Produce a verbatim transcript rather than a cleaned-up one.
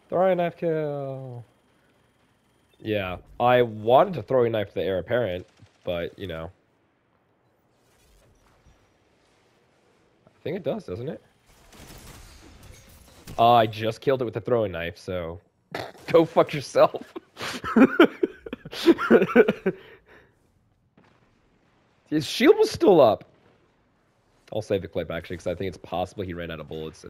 Throwing knife kill. Yeah, I wanted to throw a knife to the Heir Apparent, but, you know. I think it does, doesn't it? Uh, I just killed it with the throwing knife, so go fuck yourself. His shield was still up. I'll save the clip, actually, because I think it's possible he ran out of bullets.